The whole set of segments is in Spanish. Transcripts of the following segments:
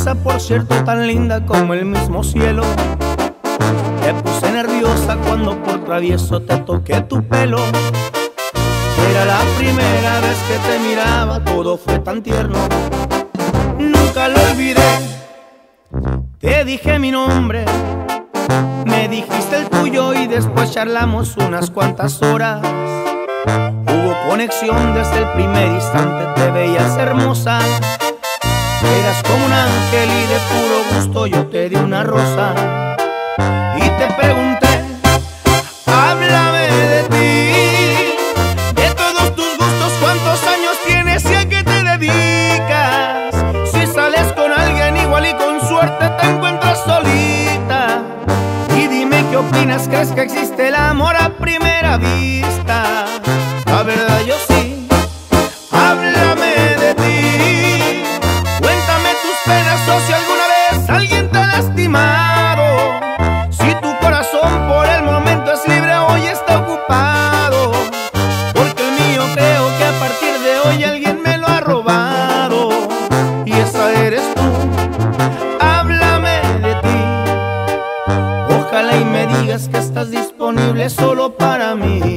hermosa, por cierto, tan linda como el mismo cielo. Te puse nerviosa cuando por travieso te toqué tu pelo. Era la primera vez que te miraba, todo fue tan tierno. Nunca lo olvidé, te dije mi nombre, me dijiste el tuyo y después charlamos unas cuantas horas. Hubo conexión desde el primer instante, te veías hermosa. Eras como un ángel y de puro gusto yo te di una rosa. Y te pregunté, háblame de ti, de todos tus gustos, cuántos años tienes y a qué te dedicas. Si sales con alguien igual y con suerte te encuentras solita. Y dime qué opinas, ¿crees que existe el amor a primera vista? La verdad yo sí, háblame de ti. Cuéntame tus penas o si alguna vez alguien te ha lastimado. Si tu corazón por el momento es libre, hoy está ocupado. Porque el mío creo que a partir de hoy alguien me lo ha robado. Y esa eres tú, háblame de ti. Ojalá y me digas que estás disponible solo para mí.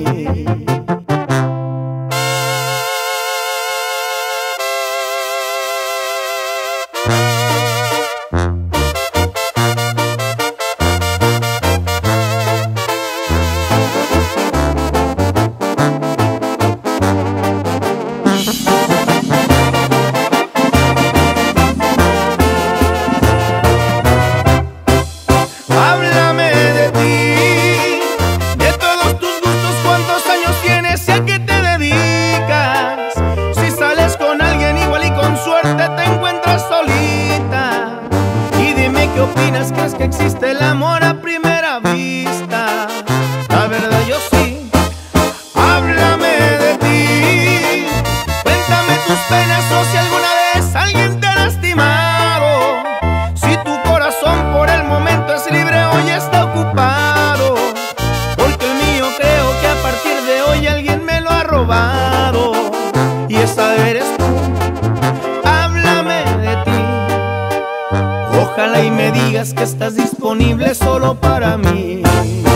Háblame de ti, de todos tus gustos, cuántos años tienes y a qué te dedicas. Si sales con alguien igual y con suerte te encuentras solita. Y dime qué opinas, ¿crees que existe el amor a primera vista? La verdad yo sí, háblame de ti. Cuéntame tus penas o si alguna vez alguien te ha lastimado. Si tu corazón por el momento es libre, hoy está ocupado. Porque el mío creo que a partir de hoy alguien me lo ha robado. Y esa eres tú, háblame de ti. Ojalá y me digas que estás disponible solo para mí.